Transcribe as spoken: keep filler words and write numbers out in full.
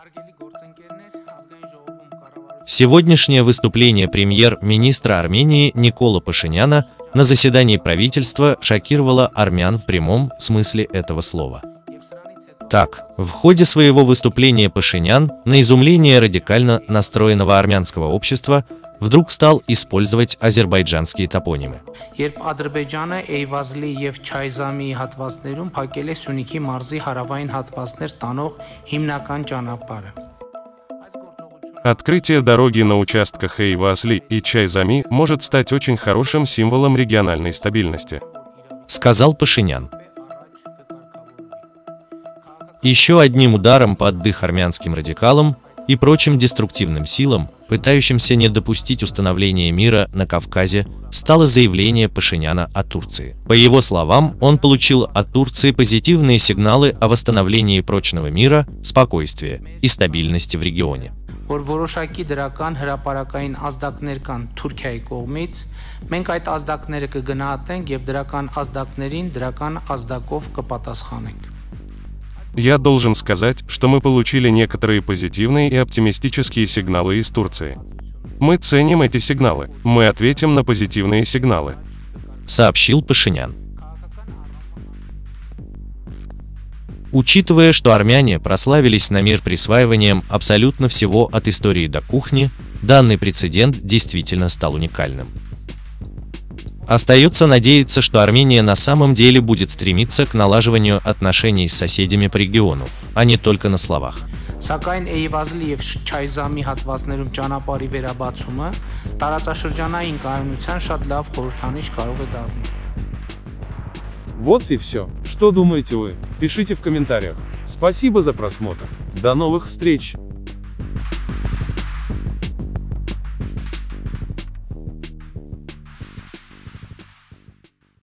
Сегодняшнее выступление премьер-министра Армении Никола Пашиняна на заседании правительства шокировало армян в прямом смысле этого слова. Так, в ходе своего выступления Пашинян, на изумление радикально настроенного армянского общества, вдруг стал использовать азербайджанские топонимы. Երբ Ադրբեջանը Էյվազլի եւ Չայզամի հատվածներում փակել է Սյունիքի մարզի հարավային հատվածներ տանող հիմնական ճանապարհը. Открытие дороги на участках Эйвазли и Чайзами может стать очень хорошим символом региональной стабильности, сказал Пашинян. Еще одним ударом под дых армянским радикалам и прочим деструктивным силам, пытающимся не допустить установления мира на Кавказе, стало заявление Пашиняна о Турции. По его словам, он получил от Турции позитивные сигналы о восстановлении прочного мира, спокойствия и стабильности в регионе. Որ որոշակի դրական հրապարակային ազդակներ կան Թուրքիայի կողմից, մենք այդ ազդակները կգնահատենք եւ դրական ազդակներին դրական ազդակով կպատասխանենք. Я должен сказать, что мы получили некоторые позитивные и оптимистические сигналы из Турции. Мы ценим эти сигналы, мы ответим на позитивные сигналы, сообщил Пашинян. Учитывая, что армяне прославились на мир присваиванием абсолютно всего от истории до кухни, данный прецедент действительно стал уникальным. Остается надеяться, что Армения на самом деле будет стремиться к налаживанию отношений с соседями по региону, а не только на словах. Սակայն Էյվազլի եւ Չայզամի հատվածներում ճանապարհի վերաբացումը տարածաշրջանային կայունության շատ լավ խորհրդանիշ կարող է դառնալ. Вот и все. Что думаете вы? Пишите в комментариях. Спасибо за просмотр. До новых встреч!